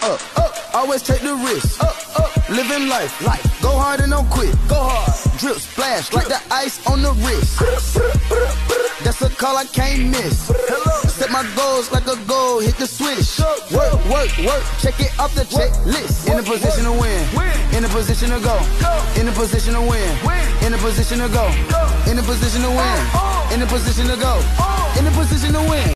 Always take the risk. Living life. Go hard and don't quit. Go hard. Drip splash like the ice on the wrist. That's a call I can't miss. Set my goals like a goal. Hit the switch. Work, work, work. Check it off the checklist. In a position to win. In a position to go. In a position to win. In a position to go. In a position to win. In a position to go. In a position to win.